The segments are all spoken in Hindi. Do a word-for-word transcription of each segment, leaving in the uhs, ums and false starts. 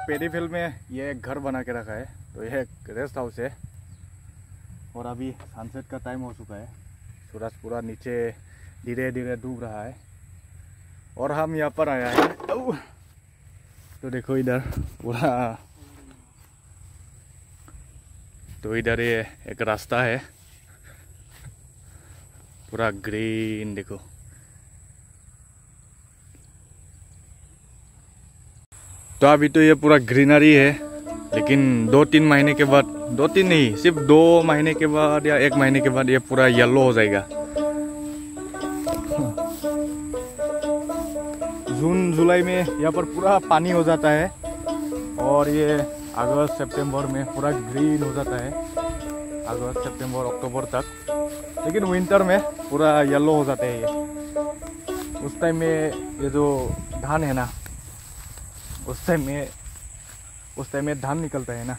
पेडी फील्ड में ये एक घर बना के रखा है, तो ये एक रेस्ट हाउस है। और अभी सनसेट का टाइम हो चुका है, सूरज पूरा नीचे धीरे धीरे डूब रहा है और हम यहाँ पर आया है। तो देखो इधर पूरा, तो इधर ये एक रास्ता है पूरा ग्रीन, देखो। तो अभी तो ये पूरा ग्रीनरी है, लेकिन दो तीन महीने के बाद, दो तीन नहीं सिर्फ दो महीने के बाद या एक महीने के बाद ये पूरा येलो हो जाएगा। जून जुलाई में यहाँ पर पूरा पानी हो जाता है और ये अगस्त सितंबर में पूरा ग्रीन हो जाता है, अगस्त सितंबर अक्टूबर तक। लेकिन विंटर में पूरा येलो हो जाता है ये। उस टाइम में ये जो धान है ना, उस टाइम में उस टाइम में धान निकलता है ना।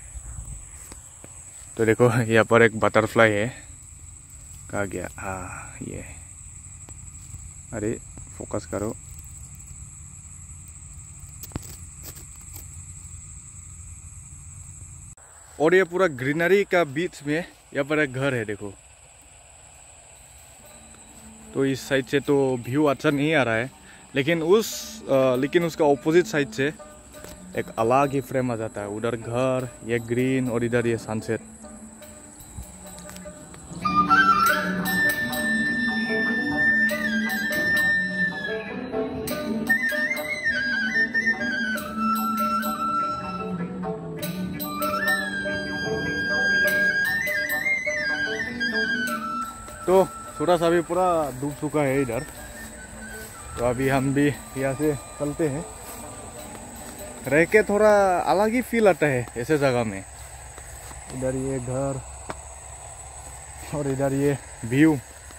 तो देखो यहाँ पर एक बटरफ्लाई है, कहाँ गया? हाँ ये, अरे फोकस करो। और ये पूरा ग्रीनरी का बीच में यहाँ पर एक घर है, देखो। तो इस साइड से तो व्यू अच्छा नहीं आ रहा है, लेकिन उस आ, लेकिन उसका ऑपोजिट साइड से एक अलग ही फ्रेम आ जाता है। उधर घर, ये ग्रीन और इधर ये सनसेट। तो सूरज अभी पूरा डूब चुका है इधर, तो अभी हम भी यहाँ से चलते हैं। रह के थोड़ा अलग ही फील आता है ऐसे जगह में। इधर ये घर और इधर ये व्यू।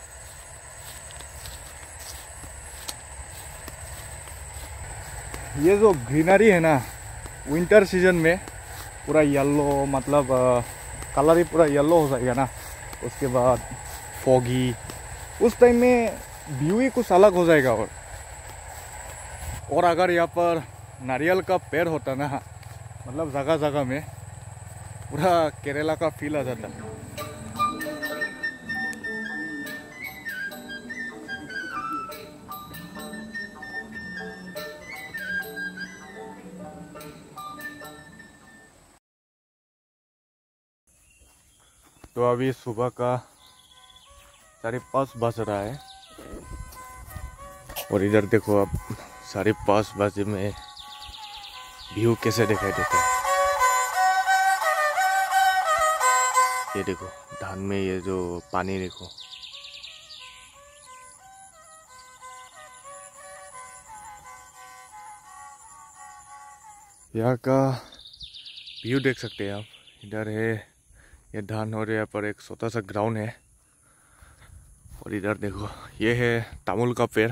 ये जो ग्रीनरी है ना, विंटर सीजन में पूरा येलो, मतलब कलर ही पूरा येलो हो जाएगा ना। उसके बाद फॉगी, उस टाइम में व्यू ही कुछ अलग हो जाएगा। और और अगर यहाँ पर नारियल का पेड़ होता ना, मतलब जगह जगह में, पूरा केरला का फील आ जाता। तो अभी सुबह का साढ़े पाँच बज रहा है और इधर देखो आप, साढ़े पाँच बजे में व्यू कैसे दिखाई देता है। ये देखो धान में ये जो पानी, देखो। यहाँ का व्यू देख सकते हैं आप। इधर है ये धान और यहाँ पर एक छोटा सा ग्राउंड है। और इधर देखो ये है तामुल का पेड़,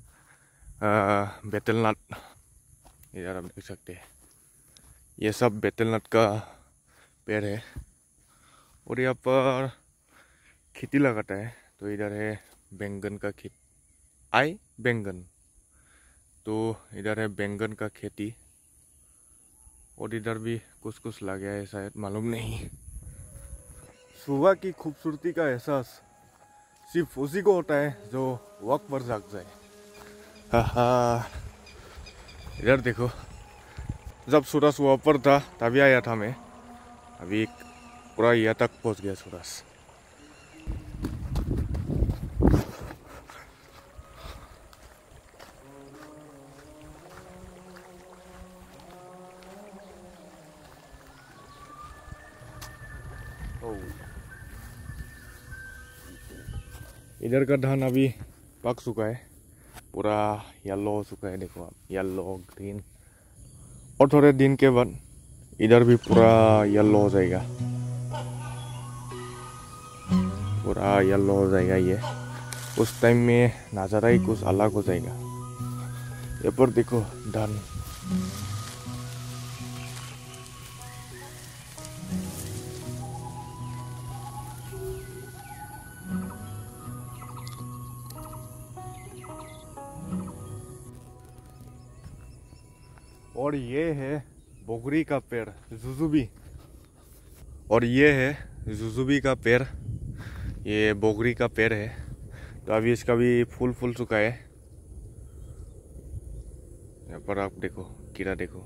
बेतलनट। इधर आप देख सकते हैं ये सब बेतलनट का पेड़ है। और यहाँ पर खेती लगाता है। तो इधर है बैंगन का खेती, आई बैंगन। तो इधर है बैंगन का खेती और इधर भी कुछ कुछ लगा है, शायद मालूम नहीं। सुबह की खूबसूरती का एहसास सिर्फ उसी को होता है जो वक्त पर जाग जाए। हाँ, इधर देखो, जब सूरज वहाँ पर था तभी आया था मैं। अभी पूरा यहाँ तक पहुँच गया सूरज। इधर का धान अभी पक चुका है, पूरा येलो हो चुका है। देखो आप, येलो ग्रीन। और थोड़े दिन के बाद इधर भी पूरा येलो हो जाएगा, पूरा येलो हो जाएगा ये। उस टाइम में नज़ारा ही कुछ अलग हो जाएगा। ये पर देखो धान। और ये है बोगरी का पेड़ जुजुबी, और ये है जुजुबी का पेड़, ये बोगरी का पेड़ है। तो अभी इसका भी फूल फूल चुका है। यहाँ पर आप देखो, कीड़ा देखो।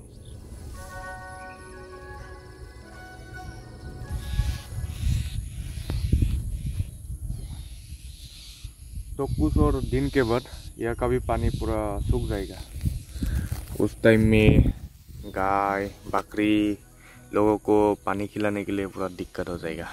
तो कुछ और दिन के बाद यह का भी पानी पूरा सूख जाएगा। उस टाइम में गाय बकरी लोगों को पानी खिलाने के लिए पूरा दिक्कत हो जाएगा।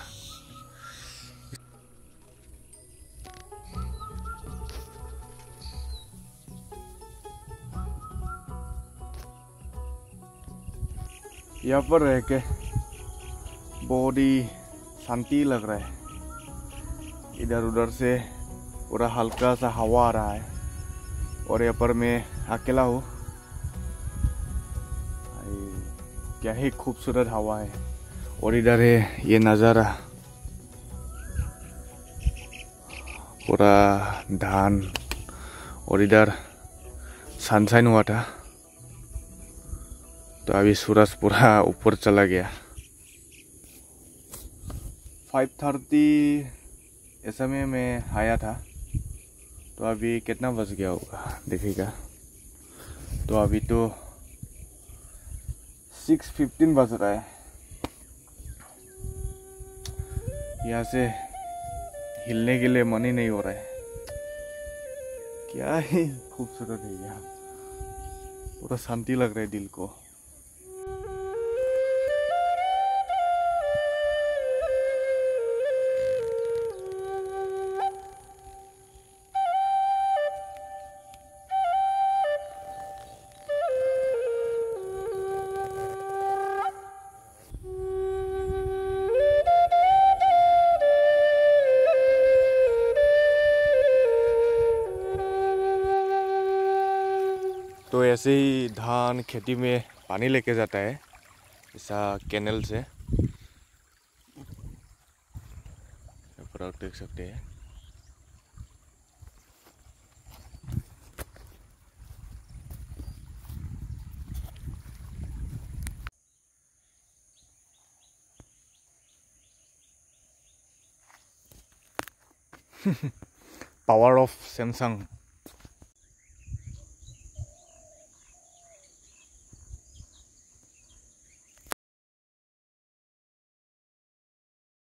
यहाँ पर रह के बहुत ही शांति लग रहा है। इधर उधर से पूरा हल्का सा हवा आ रहा है, और यहाँ पर मैं अकेला हूँ। क्या ही खूबसूरत हवा है। और इधर है ये नज़ारा, पूरा धान, और इधर सनशाइन हुआ था, तो अभी सूरज पूरा ऊपर चला गया। फाइव थर्टी ऐसा में मैं आया था, तो अभी कितना बज गया होगा देखिएगा। तो अभी तो सिक्स फिफ्टीन बज रहा है। यहाँ से हिलने के लिए मन ही नहीं हो रहा है। क्या ही खूबसूरत है यहाँ, पूरा शांति लग रहा है दिल को। तो ऐसे ही धान खेती में पानी लेके जाता है, ऐसा कैनल से। पर आप देख सकते हैं। Power of Samsung.